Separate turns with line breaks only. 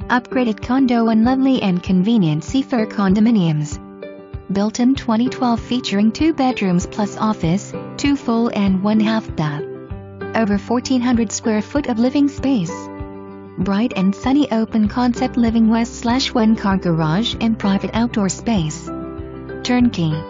upgraded condo and lovely and convenient Seafare condominiums. Built in 2012 featuring 2 bedrooms plus office, 2 full and 1 half bath. Over 1,400 square foot of living space. Bright and sunny open concept living west/1 car garage and private outdoor space. Turnkey.